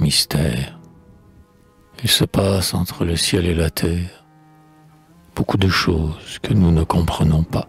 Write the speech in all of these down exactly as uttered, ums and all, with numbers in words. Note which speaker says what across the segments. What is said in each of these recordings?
Speaker 1: mystère. Il se passe entre le ciel et la terre beaucoup de choses que nous ne comprenons pas.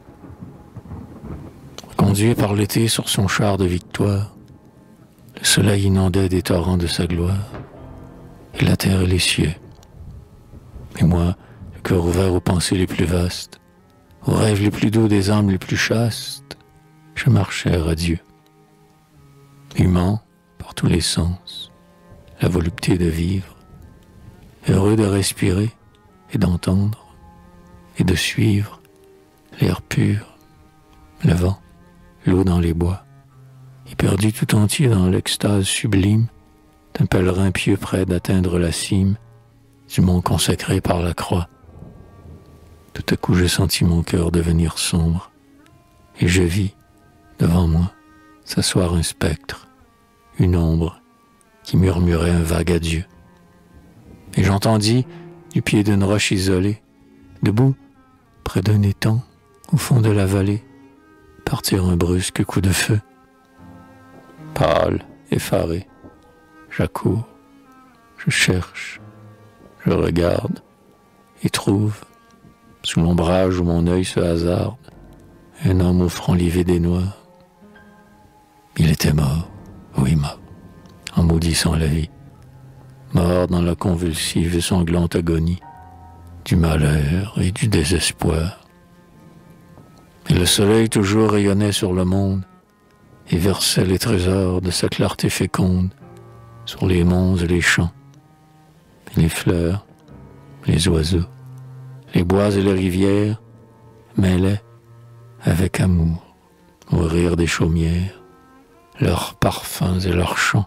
Speaker 1: Conduit par l'été sur son char de victoire, le soleil inondait des torrents de sa gloire, et la terre et les cieux. Et moi, le cœur ouvert aux pensées les plus vastes, aux rêves les plus doux des âmes les plus chastes, je marchais à Dieu, humant par tous les sens, la volupté de vivre, heureux de respirer et d'entendre et de suivre l'air pur, le vent, l'eau dans les bois, et perdu tout entier dans l'extase sublime d'un pèlerin pieux près d'atteindre la cime du mont consacré par la croix. Tout à coup je sentis mon cœur devenir sombre, et je vis, devant moi, s'asseoir un spectre, une ombre, qui murmurait un vague adieu. Et j'entendis, du pied d'une roche isolée, debout, près d'un étang, au fond de la vallée, partir un brusque coup de feu. Pâle, effaré, j'accours, je cherche, je regarde, et trouve, sous l'ombrage où mon œil se hasarde, un homme au front livé des noix. Il était mort, oui mort, en maudissant la vie, mort dans la convulsive et sanglante agonie du malheur et du désespoir. Et le soleil toujours rayonnait sur le monde et versait les trésors de sa clarté féconde sur les monts et les champs, et les fleurs, les oiseaux, les bois et les rivières mêlaient avec amour au rire des chaumières leurs parfums et leurs chants.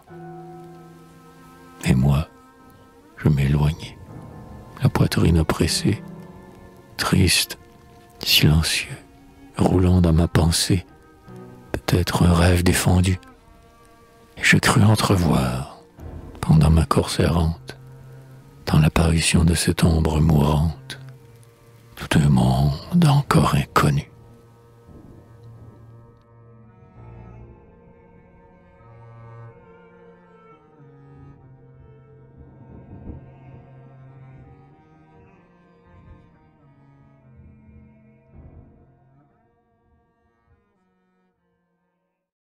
Speaker 1: Et moi, je m'éloignais, la poitrine oppressée, triste, silencieux, roulant dans ma pensée, peut-être un rêve défendu. Et je crus entrevoir, pendant ma course errante, dans l'apparition de cette ombre mourante, tout un monde encore inconnu.